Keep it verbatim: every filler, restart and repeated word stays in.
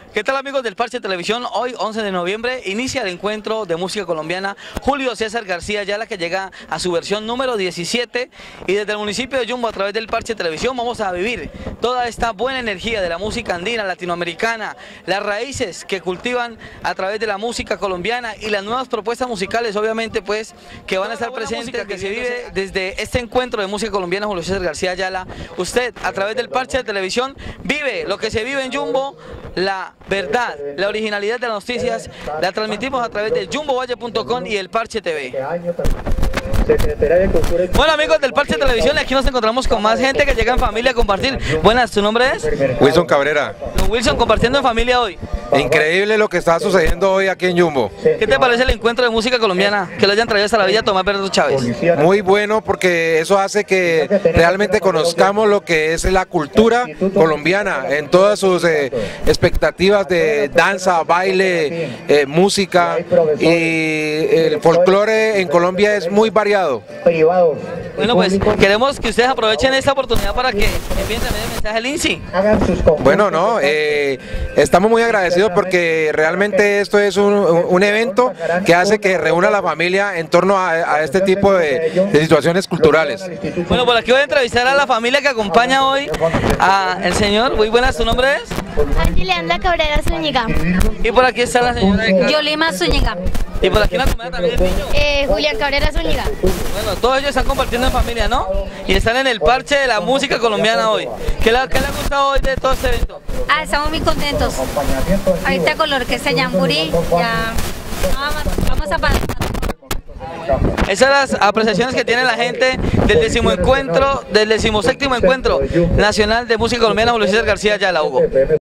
¿Qué tal, amigos del Parche Televisión? Hoy, once de noviembre, inicia el encuentro de música colombiana Julio César García Ayala, que llega a su versión número diecisiete, y desde el municipio de Yumbo, a través del Parche Televisión, vamos a vivir toda esta buena energía de la música andina, latinoamericana, las raíces que cultivan a través de la música colombiana y las nuevas propuestas musicales, obviamente, pues, que van a estar presentes, que se vive desde este encuentro de música colombiana Julio César García Ayala. Usted, a través del Parche de Televisión, vive lo que se vive en Yumbo. La verdad, la originalidad de las noticias la transmitimos a través de jumbo valle punto com y el Parche T V. Bueno, amigos del Parche Televisión, aquí nos encontramos con más gente que llega en familia a compartir. Buenas, ¿tu nombre es? Wilson Cabrera. Don Wilson, compartiendo en familia hoy. Increíble lo que está sucediendo hoy aquí en Yumbo. ¿Qué te parece el encuentro de música colombiana que lo hayan traído hasta la Villa Tomás Verdo Chávez? Muy bueno, porque eso hace que realmente conozcamos lo que es la cultura colombiana en todas sus eh, expectativas de danza, baile, eh, música, y el folclore en Colombia es muy variado. Bueno, pues queremos que ustedes aprovechen esta oportunidad para que envíen también el mensaje al I N S I. Bueno, no, eh, estamos muy agradecidos porque realmente esto es un, un evento que hace que reúna a la familia en torno a, a este tipo de, de situaciones culturales. Bueno, por aquí voy a entrevistar a la familia que acompaña hoy al señor. Muy buenas, ¿tu nombre es? Angeliana Cabrera Zúñiga. Y por aquí está la señora de Carlos. Yolima Zúñiga. Y por aquí la comunidad también el niño. Eh, Julián Cabrera Zúñiga. Bueno, todos ellos están compartiendo en familia, ¿no? Y están en el parche de la música colombiana hoy. ¿Qué le, qué le ha gustado hoy de todo este evento? Ah, estamos muy contentos. Ahorita con lo que se Yamburí, ya vamos, vamos a pasar. Esas son las apreciaciones que tiene la gente del décimo encuentro, del decimoséptimo encuentro nacional de música colombiana Julio César García Ayala, Hugo.